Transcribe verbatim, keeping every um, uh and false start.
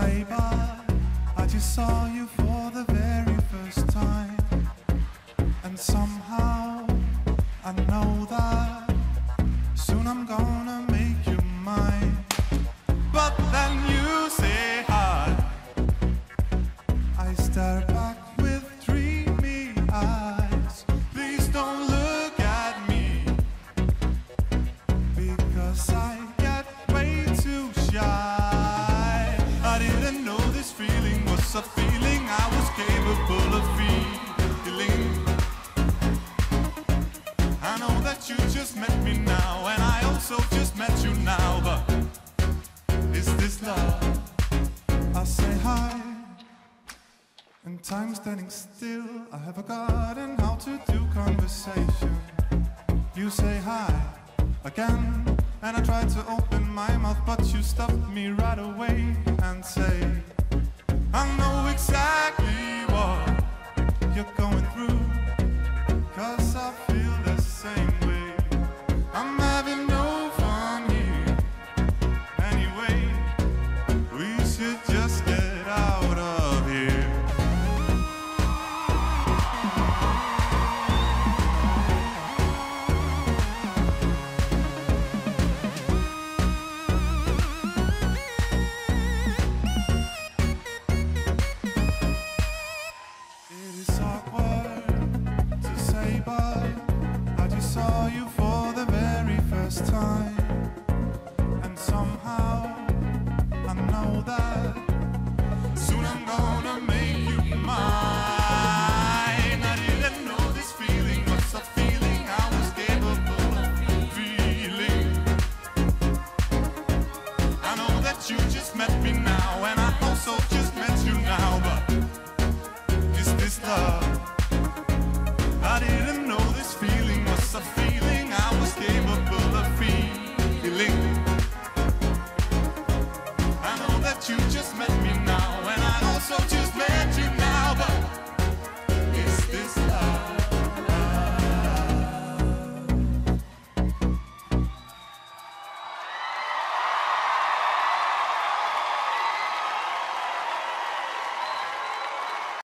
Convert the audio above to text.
say bye. I just saw you for the very first time, and somehow I know that soon I'm gonna make you mine. But then you say hi, I stare back with dreamy eyes. Please don't look at me, because I get way too shy. I didn't know this feeling was a feeling I was capable of feeling. I know that you just met me now, and I also just met you now, but is this love? I say hi, and time's standing still. I have forgotten how to do conversation. You say hi again, and I tried to open my mouth, but you stopped me right away and say, I know exactly what you're going